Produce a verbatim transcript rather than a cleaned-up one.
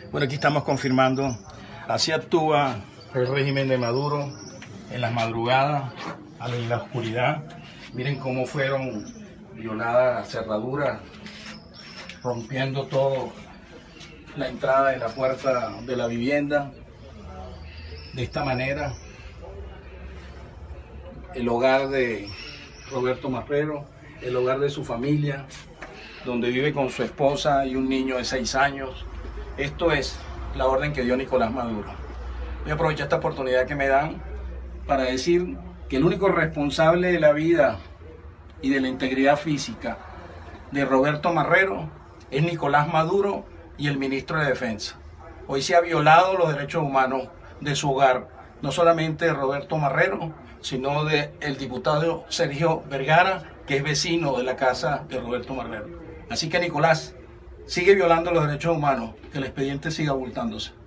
Bueno, aquí estamos confirmando, así actúa el régimen de Maduro en las madrugadas, en la oscuridad. Miren cómo fueron violadas las cerraduras, rompiendo todo la entrada de la puerta de la vivienda. De esta manera, el hogar de Roberto Marrero, el hogar de su familia, donde vive con su esposa y un niño de seis años. Esto es la orden que dio Nicolás Maduro. Voy a aprovechar esta oportunidad que me dan para decir que el único responsable de la vida y de la integridad física de Roberto Marrero es Nicolás Maduro y el ministro de Defensa. Hoy se ha violado los derechos humanos de su hogar, no solamente de Roberto Marrero, sino del diputado Sergio Vergara, que es vecino de la casa de Roberto Marrero. Así que Nicolás, sigue violando los derechos humanos, que el expediente siga abultándose.